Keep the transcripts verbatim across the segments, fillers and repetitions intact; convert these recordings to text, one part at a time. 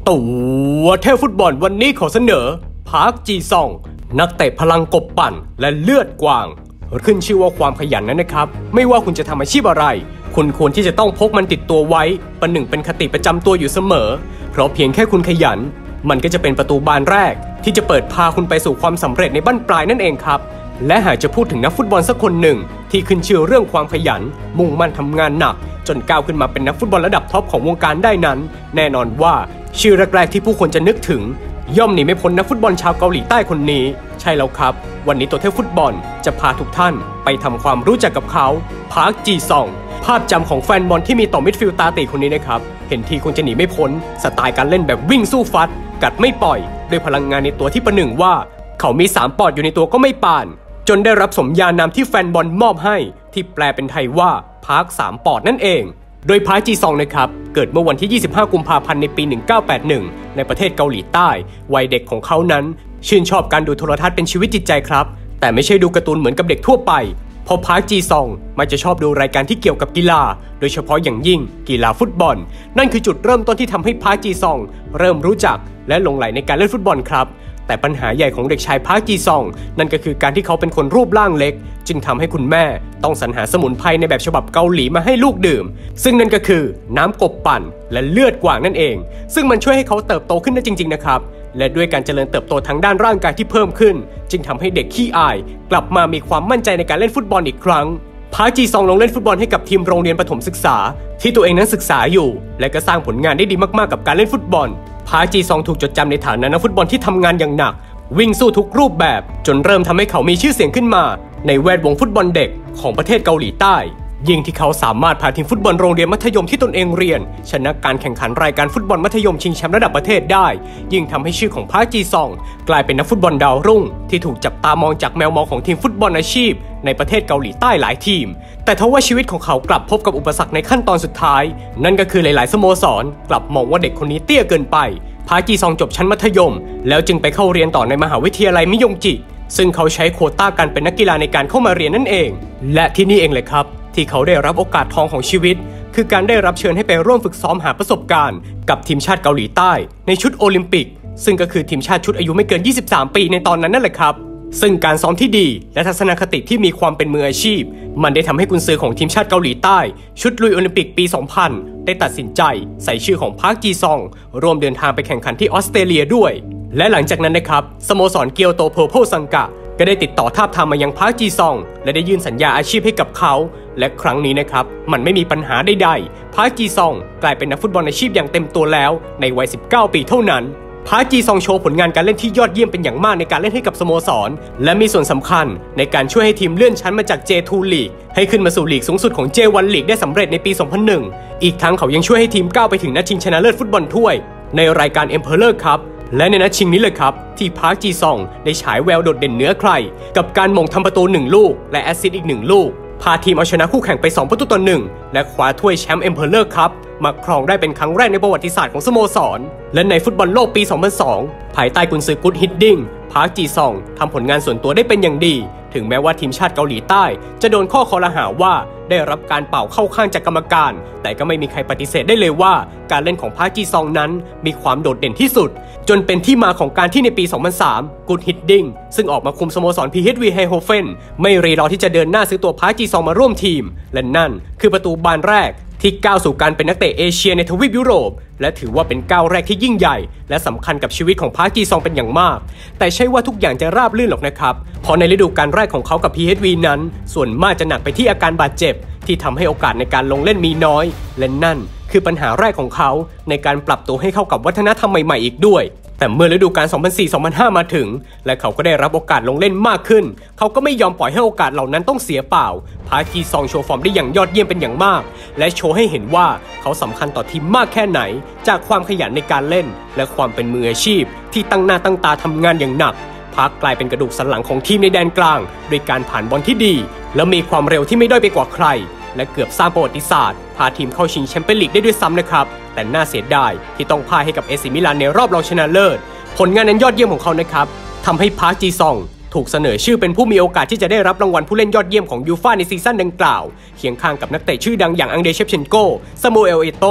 ตัวเทพฟุตบอลวันนี้ขอเสนอพาร์คจีซองนักเตะพลังกบปั่นและเลือดกวางขึ้นชื่อว่าความขยันนั้นนะครับไม่ว่าคุณจะทำอาชีพอะไรคุณควรที่จะต้องพกมันติดตัวไว้ประหนึ่งเป็นคติประจำตัวอยู่เสมอเพราะเพียงแค่คุณขยันมันก็จะเป็นประตูบานแรกที่จะเปิดพาคุณไปสู่ความสำเร็จในบั้นปลายนั่นเองครับและหากจะพูดถึงนักฟุตบอลสักคนหนึ่งที่ขึ้นชื่อเรื่องความขยันมุ่งมั่นทำงานหนักจนก้าวขึ้นมาเป็นนักฟุตบอลระดับท็อปของวงการได้นั้นแน่นอนว่าชื่อแรกๆที่ผู้คนจะนึกถึงย่อมหนีไม่พ้นนักฟุตบอลชาวเกาหลีใต้คนนี้ใช่แล้วครับวันนี้ตัวเทพฟุตบอลจะพาทุกท่านไปทำความรู้จักกับเขาพาร์คจีซองภาพจำของแฟนบอลที่มีต่อมิดฟิลด์ตาตีคนนี้นะครับเห็นทีคงจะหนีไม่พ้นสไตล์การเล่นแบบวิ่งสู้ฟัดกัดไม่ปล่อยด้วยพลังงานในตัวที่ประหนึ่งว่าเขามีสามปอดอยู่ในตัวก็ไม่ปานจนได้รับสมญานามที่แฟนบอลมอบให้ที่แปลเป็นไทยว่าพาร์คสามปอดนั่นเองโดยพาร์คจีซองนะครับเกิดเมื่อวันที่ยี่สิบห้ากุมภาพันธ์ในปีหนึ่งเก้าแปดหนึ่งในประเทศเกาหลีใต้วัยเด็กของเขานั้นชื่นชอบการดูโทรทัศน์เป็นชีวิตจิตใจครับแต่ไม่ใช่ดูการ์ตูนเหมือนกับเด็กทั่วไปเพราะพาร์คจีซองมันจะชอบดูรายการที่เกี่ยวกับกีฬาโดยเฉพาะอย่างยิ่งกีฬาฟุตบอลนั่นคือจุดเริ่มต้นที่ทำให้พาร์คจีซองเริ่มรู้จักและหลงใหลในการเล่นฟุตบอลครับแต่ปัญหาใหญ่ของเด็กชายพาร์คจีซองนั่นก็คือการที่เขาเป็นคนรูปร่างเล็กจึงทำให้คุณแม่ต้องสรรหาสมุนไพรในแบบฉบับเกาหลีมาให้ลูกดื่มซึ่งนั่นก็คือน้ำกบปั่นและเลือดกวางนั่นเองซึ่งมันช่วยให้เขาเติบโตขึ้นได้จริงๆนะครับและด้วยการเจริญเติบโตทางด้านร่างกายที่เพิ่มขึ้นจึงทำให้เด็กขี้อายกลับมามีความมั่นใจในการเล่นฟุตบอลอีกครั้งพาร์คจีซองลงเล่นฟุตบอลให้กับทีมโรงเรียนประถมศึกษาที่ตัวเองนั้นศึกษาอยู่และก็สร้างผลงานได้ดีมากๆกับการเล่นฟุตบอลพาร์คจีซองถูกจดจำในฐานะนักฟุตบอลที่ทำงานอย่างหนักวิ่งสู้ทุกรูปแบบจนเริ่มทำให้เขามีชื่อเสียงขึ้นมาในแวดวงฟุตบอลเด็กของประเทศเกาหลีใต้ยิ่งที่เขาสามารถพาทีมฟุตบอลโรงเรียนมัธยมที่ตนเองเรียนชนะการแข่งขันรายการฟุตบอลมัธยมชิงแชมป์ระดับประเทศได้ยิ่งทำให้ชื่อของพาร์คจีซองกลายเป็นนักฟุตบอลดาวรุ่งที่ถูกจับตามองจากแมวมองของทีมฟุตบอลอาชีพในประเทศเกาหลีใต้หลายทีมแต่ทว่าชีวิตของเขากลับพบกับอุปสรรคในขั้นตอนสุดท้ายนั่นก็คือหลายๆสโมสรกลับมองว่าเด็กคนนี้เตี้ยเกินไปพาร์คจีซองจบชั้นมัธยมแล้วจึงไปเข้าเรียนต่อในมหาวิทยาลัยมิยงจิซึ่งเขาใช้โควต้าการเป็นนักกีฬาในการเข้ามาเรียนนั่นเองและที่นี่เองเลยครับที่เขาได้รับโอกาสทองของชีวิตคือการได้รับเชิญให้ไปร่วมฝึกซ้อมหาประสบการณ์กับทีมชาติเกาหลีใต้ในชุดโอลิมปิกซึ่งก็คือทีมชาติชุดอายุไม่เกินยี่สิบสามปีในตอนนั้นนั่นแหละครับซึ่งการซ้อมที่ดีและทัศนคติที่มีความเป็นมืออาชีพมันได้ทำให้กุนซือของทีมชาติเกาหลีใต้ชุดลุยโอลิมปิกปีสองพันได้ตัดสินใจใส่ชื่อของพาร์คจีซองร่วมเดินทางไปแข่งขันที่ออสเตรเลียด้วยและหลังจากนั้นนะครับสโมสรเกียวโตเพอร์เพลซังกะก็ได้ติดต่อทาบทามมายังพาร์คจีซองและได้ยื่นสัญญาอาชีพให้กับเขาและครั้งนี้นะครับมันไม่มีปัญหาใดๆพาร์คจีซองกลายเป็นนักฟุตบอลอาชีพอย่างเต็มตัวแล้วในวัยสิบเก้าปีเท่านั้นพาร์คจีซองโชว์ผลงานการเล่นที่ยอดเยี่ยมเป็นอย่างมากในการเล่นให้กับสโมสรและมีส่วนสำคัญในการช่วยให้ทีมเลื่อนชั้นมาจาก เจ ทู League ให้ขึ้นมาสู่ลีกสูงสุดของ เจ วัน League ได้สำเร็จในปี สองพันหนึ่ง อีกทั้งเขายังช่วยให้ทีมก้าวไปถึงนัดชิงชนะเลิศฟุตบอลถ้วยในรายการ Emperor Cup และในนัดชิงนี้เลยครับที่พาร์คจีซองได้ฉายแววโดดเด่นเหนือใครกับการหม่งทำประตูหนึ่งลูกและแอสซิสต์อีกหนึ่งลูกพาทีมเอาชนะคู่แข่งไปสองประตูต่อหนึ่งและคว้าถ้วยแชมป์ Emperor Cup มาครองได้เป็นครั้งแรกในประวัติศาสตร์ของสโมสรและในฟุตบอลโลกปี สองพันสอง ภายใต้กุนซือกุดฮิดดิ้งพาร์คจีซองทำผลงานส่วนตัวได้เป็นอย่างดีถึงแม้ว่าทีมชาติเกาหลีใต้จะโดนข้อคอรหาว่าได้รับการเป่าเข้าข้างจากกรรมการแต่ก็ไม่มีใครปฏิเสธได้เลยว่าการเล่นของพาร์คจีซองนั้นมีความโดดเด่นที่สุดจนเป็นที่มาของการที่ในปี สองพันสาม กุดฮิดดิ้งซึ่งออกมาคุมสโมสร พี เอช วี ไฮโฮเฟนไม่รีรอที่จะเดินหน้าซื้อตัวพาร์คจีซองมาร่วมทีมและนั่นคือประตูบานแรกที่ก้าวสู่การเป็นนักเตะเอเชียในทวีปยุโรปและถือว่าเป็นก้าวแรกที่ยิ่งใหญ่และสำคัญกับชีวิตของพาร์คจีซองเป็นอย่างมากแต่ใช่ว่าทุกอย่างจะราบรื่นหรอกนะครับเพราะในฤดูกาลแรกของเขากับ พี เอช วี นั้นส่วนมากจะหนักไปที่อาการบาดเจ็บที่ทำให้โอกาสในการลงเล่นมีน้อยและนั่นคือปัญหาแรกของเขาในการปรับตัวให้เข้ากับวัฒนธรรมใหม่ๆอีกด้วยแต่เมื่อฤดูกาล สองพันสี่ สองพันห้า มาถึงและเขาก็ได้รับโอกาสลงเล่นมากขึ้นเขาก็ไม่ยอมปล่อยให้โอกาสเหล่านั้นต้องเสียเปล่าพาร์คจีซองโชว์ฟอร์มได้อย่างยอดเยี่ยมเป็นอย่างมากและโชว์ให้เห็นว่าเขาสำคัญต่อทีมมากแค่ไหนจากความขยันในการเล่นและความเป็นมืออาชีพที่ตั้งหน้าตั้งตาทำงานอย่างหนักพาร์คกลายเป็นกระดูกสันหลังของทีมในแดนกลางโดยการผ่านบอลที่ดีและมีความเร็วที่ไม่ด้อยไปกว่าใครและเกือบสร้างประวัติศาสตร์พาทีมเข้าชิงแชมเปี้ยนลีกได้ด้วยซ้ำนะครับแต่น่าเสียดายที่ต้องพ่ายให้กับเอซิมิลานในรอบรองชนะเลิศผลงานนั้นยอดเยี่ยมของเขานะครับทำให้พาร์คจีซองถูกเสนอชื่อเป็นผู้มีโอกาสที่จะได้รับรางวัลผู้เล่นยอดเยี่ยมของยูฟ่าในซีซั่นดังกล่าวเคียงข้างกับนักเตะชื่อดังอย่างอังเดรเชฟเชนโกซามูเอลเอโต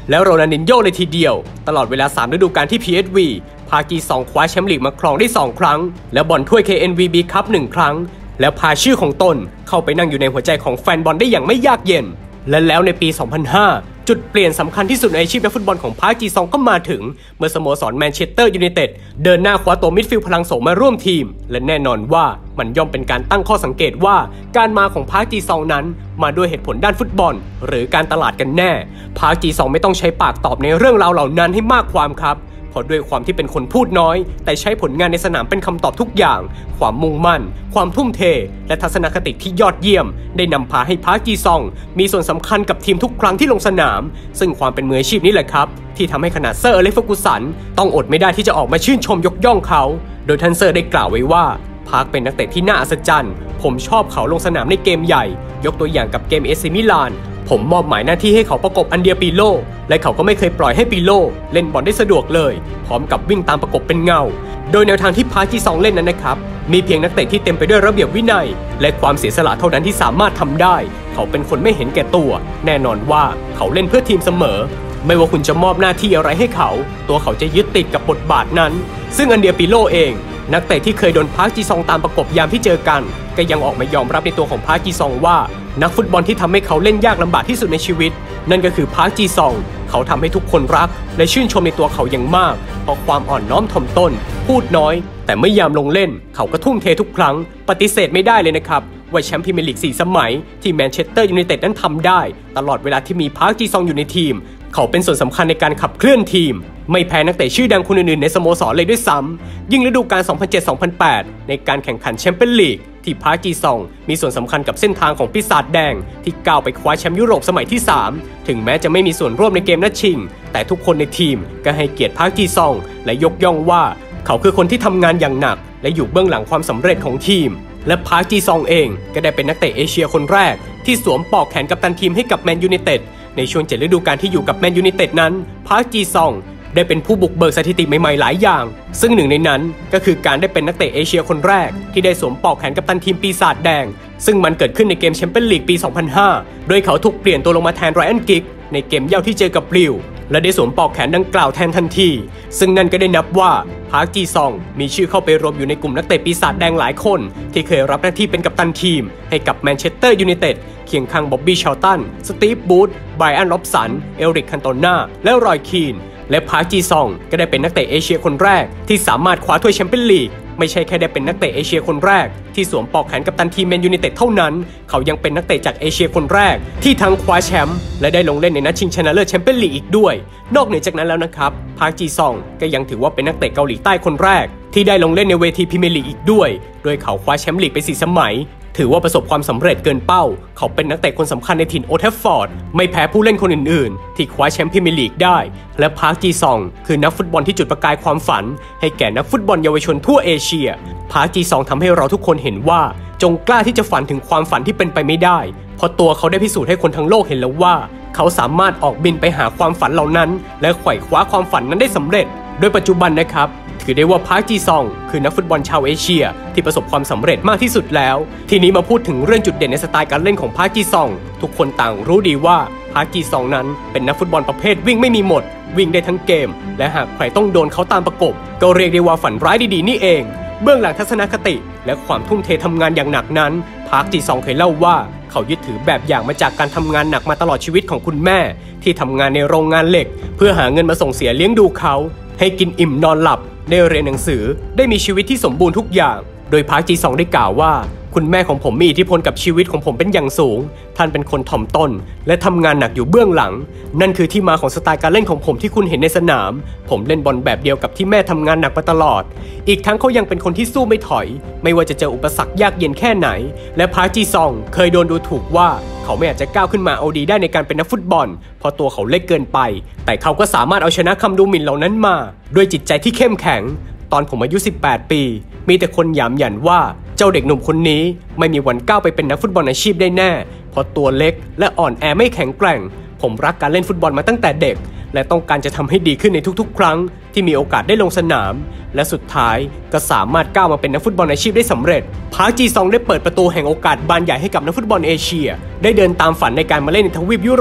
แล้วโรนัลดินโญ่เลยทีเดียวตลอดเวลาสามฤดูกาลที่ พี เอส วี พากีซองคว้าแชมป์ลีกมาครองได้สองครั้งและบอลถ้วย เค เอ็น วี บี Cup หนึ่งครั้งแล้วพาชื่อของตนเข้าไปนั่งอยู่ในหัวใจของแฟนบอลได้อย่างไม่ยากเย็นและแล้วในปี สองพันห้า จุดเปลี่ยนสำคัญที่สุดในอาชีพนักฟุตบอลของพาร์คจีซองก็มาถึงเมื่อสโมสรแมนเชสเตอร์ยูไนเต็ดเดินหน้าคว้าตัวมิดฟิลด์พลังโสมมาร่วมทีมและแน่นอนว่ามันย่อมเป็นการตั้งข้อสังเกตว่าการมาของพาร์คจีซองนั้นมาด้วยเหตุผลด้านฟุตบอลหรือการตลาดกันแน่พาร์คจีซองไม่ต้องใช้ปากตอบในเรื่องราวเหล่านั้นให้มากความครับเพราะด้วยความที่เป็นคนพูดน้อยแต่ใช้ผลงานในสนามเป็นคำตอบทุกอย่างความมุ่งมั่นความทุ่มเทและทัศนคติที่ยอดเยี่ยมได้นำพาให้พาร์คจีซองมีส่วนสำคัญกับทีมทุกครั้งที่ลงสนามซึ่งความเป็นมืออาชีพนี้แหละครับที่ทำให้ขนาดเซอร์อเล็กซ์ เฟอร์กูสันต้องอดไม่ได้ที่จะออกมาชื่นชมยกย่องเขาโดยท่านเซอร์ได้กล่าวไว้ว่าพาร์คเป็นนักเตะที่น่าอัศจรรย์ผมชอบเขาลงสนามในเกมใหญ่ยกตัวอย่างกับเกมเอซีมิลานผมมอบหมายหน้าที่ให้เขาประกบอันเดียปิโลและเขาก็ไม่เคยปล่อยให้ปิโลเล่นบอลได้สะดวกเลยพร้อมกับวิ่งตามประกบเป็นเงาโดยแนวทางที่พาร์คจีซองเล่นนั้นนะครับมีเพียงนักเตะที่เต็มไปด้วยระเบียบวินัยและความเสียสละเท่านั้นที่สามารถทำได้เขาเป็นคนไม่เห็นแก่ตัวแน่นอนว่าเขาเล่นเพื่อทีมเสมอไม่ว่าคุณจะมอบหน้าที่อะไรให้เขาตัวเขาจะยึดติดกับบทบาทนั้นซึ่งอันเดียปิโลเองนักเตะที่เคยโดนพาร์คจีซองตามประกบยามที่เจอกันก็ยังออกมายอมรับในตัวของพาร์คจีซองว่านักฟุตบอลที่ทำให้เขาเล่นยากลำบากที่สุดในชีวิตนั่นก็คือพาร์คจีซองเขาทำให้ทุกคนรักและชื่นชมในตัวเขาอย่างมากเพราะความอ่อนน้อมถ่อมตนพูดน้อยแต่เมื่อยามลงเล่นเขาก็ทุ่มเททุกครั้งปฏิเสธไม่ได้เลยนะครับว่าแชมป์พรีเมียร์ลีกสี่สมัยที่แมนเชสเตอร์ยูไนเต็ดนั้นทำได้ตลอดเวลาที่มีพาร์คจีซองอยู่ในทีมเขาเป็นส่วนสำคัญในการขับเคลื่อนทีมไม่แพ้นักเตะชื่อดังคนอื่นๆในสโมสรเลยด้วยซ้ำยิ่งฤดูกาล สองพันเจ็ด สองพันแปด ในการแข่งขันแชมเปี้ยนลีกที่พาร์คจีซองมีส่วนสำคัญกับเส้นทางของปีศาจแดงที่ก้าวไปคว้าแชมป์ยุโรปสมัยที่สามถึงแม้จะไม่มีส่วนร่วมในเกมนัดชิงแต่ทุกคนในทีมก็ให้เกียรติพาร์คจีซองและยกย่องว่าเขาคือคนที่ทำงานอย่างหนักและอยู่เบื้องหลังความสำเร็จของทีมและพาร์คจีซองเองก็ได้เป็นนักเตะเอเชียคนแรกที่สวมปลอกแขนกัปตันทีมให้กับแมนยูไนเต็ดในช่วงเจ็ดฤดูกาลที่อยู่กับแมนยูไนเต็ดนั้นพาร์คจีซองได้เป็นผู้บุกเบิกสถิติใหม่ๆหลายอย่างซึ่งหนึ่งในนั้นก็คือการได้เป็นนักเตะเอเชียคนแรกที่ได้สวมปลอกแขนกัปตันทีมปีศาจแดงซึ่งมันเกิดขึ้นในเกมแชมเปี้ยนลีกปี สองพันห้า โดยเขาถูกเปลี่ยนตัวลงมาแทนไรอันกิกในเกมเย่าที่เจอกับลิวและได้สวมปลอกแขนดังกล่าวแทนทันทีซึ่งนั่นก็ได้นับว่าพาร์คจีซองมีชื่อเข้าไปรวมอยู่ในกลุ่มนักเตะปีศาจแดงหลายคนที่เคยรับหน้าที่เป็นกัปตันทีมให้กับแมนเชสเตอร์ยูไนเต็ดเคียงข้างบ๊อบบี้ชาลตันสตีฟบูธไบรอัน ร็อบสันเอริกคันโตนาและรอยคีนและพาร์คจีซองก็ได้เป็นนักเตะเอเชียคนแรกที่สามารถคว้าถ้วยแชมเปี้ยนลีกไม่ใช่แค่ได้เป็นนักเตะเอเชียคนแรกที่สวมปลอกแขนกัปตันทีมแมนยูไนเต็ดเท่านั้นเขายังเป็นนักเตะจากเอเชียคนแรกที่ทั้งคว้าแชมป์และได้ลงเล่นในนัดชิงชนะเลิศแชมเปี้ยนลีกอีกด้วยนอกเหนือจากนั้นแล้วนะครับพาร์คจีซองก็ยังถือว่าเป็นนักเตะเกาหลีใต้คนแรกที่ได้ลงเล่นในเวทีพรีเมียร์ลีกอีกด้วยโดยเขาคว้าแชมป์ลีกไปสี่สมัยถือว่าประสบความสำเร็จเกินเป้าเขาเป็นนักเตะคนสำคัญในถิ่นโอลด์แทรฟฟอร์ดไม่แพ้ผู้เล่นคนอื่นๆที่คว้าแชมป์พรีเมียร์ลีกได้และพาร์คจีซองคือนักฟุตบอลที่จุดประกายความฝันให้แก่นักฟุตบอลเยาวชนทั่วเอเชียพาร์คจีซองทำให้เราทุกคนเห็นว่าจงกล้าที่จะฝันถึงความฝันที่เป็นไปไม่ได้เพราะตัวเขาได้พิสูจน์ให้คนทั้งโลกเห็นแล้วว่าเขาสามารถออกบินไปหาความฝันเหล่านั้นและไขว่คว้าความฝันนั้นได้สำเร็จโดยปัจจุบันนะครับถือได้ว่าพาร์คจีซองคือนักฟุตบอลชาวเอเชียที่ประสบความสำเร็จมากที่สุดแล้วทีนี้มาพูดถึงเรื่องจุดเด่นในสไตล์การเล่นของพาร์คจีซองทุกคนต่างรู้ดีว่าพาร์คจีซองนั้นเป็นนักฟุตบอลประเภทวิ่งไม่มีหมดวิ่งได้ทั้งเกมและหากใครต้องโดนเขาตามประกบก็เรียกได้ว่าฝันร้ายดีๆนี่เองเบื้องหลังทัศนคติและความทุ่มเททำงานอย่างหนักนั้นพาร์คจีซองเคยเล่าว่าเขายึดถือแบบอย่างมาจากการทำงานหนักมาตลอดชีวิตของคุณแม่ที่ทำงานในโรงงานเหล็กเพื่อหาเงินมาส่งเสียเลี้ยงดูเขาให้กินอิ่มนอนหลับได้เรียนหนังสือได้มีชีวิตที่สมบูรณ์ทุกอย่างโดยพาร์คจีซองได้กล่าวว่าคุณแม่ของผมมีอิทธิพลกับชีวิตของผมเป็นอย่างสูงท่านเป็นคนถ่อมตนและทำงานหนักอยู่เบื้องหลังนั่นคือที่มาของสไตล์การเล่นของผมที่คุณเห็นในสนามผมเล่นบอลแบบเดียวกับที่แม่ทำงานหนักมาตลอดอีกทั้งเขายังเป็นคนที่สู้ไม่ถอยไม่ว่าจะเจออุปสรรคยากเย็นแค่ไหนและพาร์คจีซองเคยโดนดูถูกว่าเขาไม่อาจจะก้าวขึ้นมาเอาดีได้ในการเป็นนักฟุตบอลเพราะตัวเขาเล็กเกินไปแต่เขาก็สามารถเอาชนะคำดูหมิ่นเหล่านั้นมาด้วยจิตใจที่เข้มแข็งตอนผมอายุสิบแปดปีมีแต่คนหยามหยันว่าเจ้าเด็กหนุ่มคนนี้ไม่มีวันก้าวไปเป็นนักฟุตบอลอาชีพได้แน่เพราะตัวเล็กและอ่อนแอไม่แข็งแกร่งผมรักการเล่นฟุตบอลมาตั้งแต่เด็กและต้องการจะทำให้ดีขึ้นในทุกๆครั้งที่มีโอกาสได้ลงสนามและสุดท้ายก็สามารถก้าวมาเป็นนักฟุตบอลอาชีพได้สำเร็จพาร์คจีซองได้เปิดประตูแห่งโอกาสบานใหญ่ให้กับนักฟุตบอลเอเชียได้เดินตามฝันในการมาเล่นในทวีปยุโรป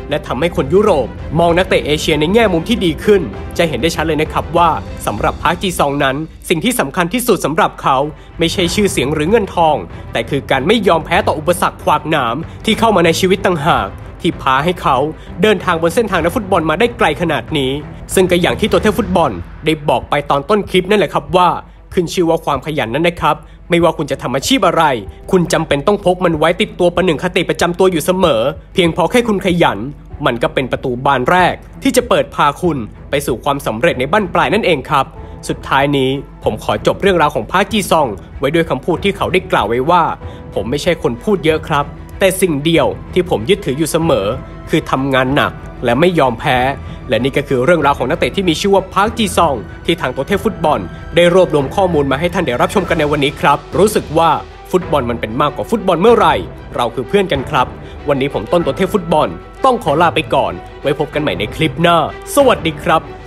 และทำให้คนยุโรปมองนักเตะเอเชียในแง่มุมที่ดีขึ้นจะเห็นได้ชัดเลยนะครับว่าสำหรับพาร์คจีซองนั้นสิ่งที่สำคัญที่สุดสำหรับเขาไม่ใช่ชื่อเสียงหรือเงินทองแต่คือการไม่ยอมแพ้ต่ออุปสรรคขวากหนามที่เข้ามาในชีวิตต่างหากที่พาให้เขาเดินทางบนเส้นทางนักฟุตบอลมาได้ไกลขนาดนี้ซึ่งก็อย่างที่ตัวเทพฟุตบอลได้บอกไปตอนต้นคลิปนั่นแหละครับว่าขึ้นชื่อว่าความขยันนั้นนะครับไม่ว่าคุณจะทำอาชีพอะไรคุณจำเป็นต้องพกมันไว้ติดตัวประหนึ่งคติประจำตัวอยู่เสมอเพียงพอแค่คุณขยันมันก็เป็นประตูบานแรกที่จะเปิดพาคุณไปสู่ความสำเร็จในบั้นปลายนั่นเองครับสุดท้ายนี้ผมขอจบเรื่องราวของพาร์คจีซองไว้ด้วยคำพูดที่เขาได้กล่าวไว้ว่าผมไม่ใช่คนพูดเยอะครับแต่สิ่งเดียวที่ผมยึดถืออยู่เสมอคือทำงานหนักและไม่ยอมแพ้และนี่ก็คือเรื่องราวของนักเตะที่มีชื่อว่าพาร์คจีซองที่ทางตัวเทพฟุตบอลได้รวบรวมข้อมูลมาให้ท่านได้รับชมกันในวันนี้ครับรู้สึกว่าฟุตบอลมันเป็นมากกว่าฟุตบอลเมื่อไหร่เราคือเพื่อนกันครับวันนี้ผมต้นตัวเทพฟุตบอลต้องขอลาไปก่อนไว้พบกันใหม่ในคลิปหน้าสวัสดีครับ